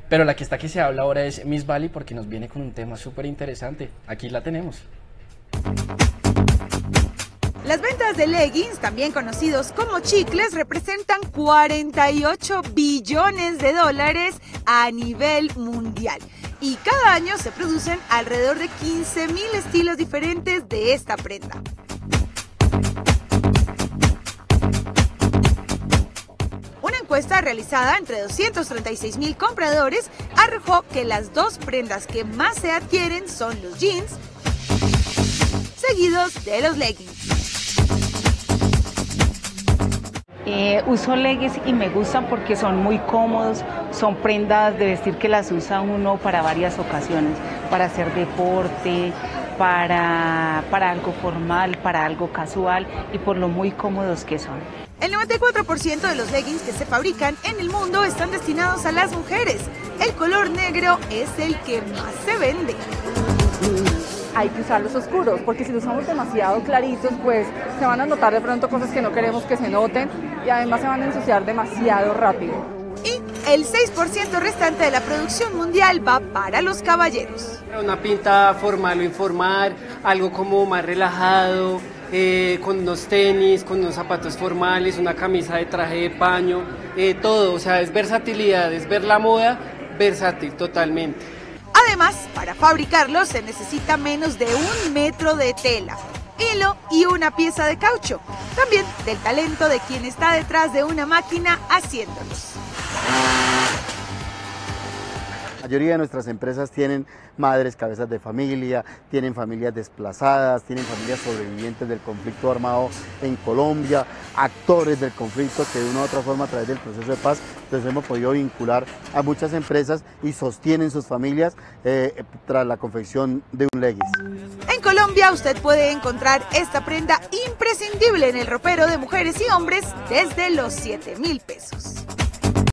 Pero la que está que se habla ahora es Miss Valley porque nos viene con un tema súper interesante. Aquí la tenemos. Las ventas de leggings, también conocidos como chicles, representan 48 billones de dólares a nivel mundial. Y cada año se producen alrededor de 15.000 estilos diferentes de esta prenda. Una encuesta realizada entre 236.000 compradores arrojó que las dos prendas que más se adquieren son los jeans, seguidos de los leggings. Uso leggings y me gustan porque son muy cómodos, son prendas de vestir que las usa uno para varias ocasiones, para hacer deporte, para algo formal, para algo casual y por lo muy cómodos que son. El 94% de los leggings que se fabrican en el mundo están destinados a las mujeres. El color negro es el que más se vende. Hay que usarlos oscuros, porque si los usamos demasiado claritos, pues se van a notar de pronto cosas que no queremos que se noten y además se van a ensuciar demasiado rápido. Y el 6% restante de la producción mundial va para los caballeros. Una pinta formal o informal, algo como más relajado, con unos tenis, con unos zapatos formales, una camisa de traje de paño, todo, o sea, es versatilidad, es ver la moda versátil totalmente. Además, para fabricarlos se necesita menos de 1 metro de tela, hilo y una pieza de caucho. También del talento de quien está detrás de una máquina haciéndolos. La mayoría de nuestras empresas tienen madres cabezas de familia, tienen familias desplazadas, tienen familias sobrevivientes del conflicto armado en Colombia, actores del conflicto que de una u otra forma a través del proceso de paz, entonces hemos podido vincular a muchas empresas y sostienen sus familias tras la confección de un leggings. En Colombia usted puede encontrar esta prenda imprescindible en el ropero de mujeres y hombres desde los 7.000 pesos.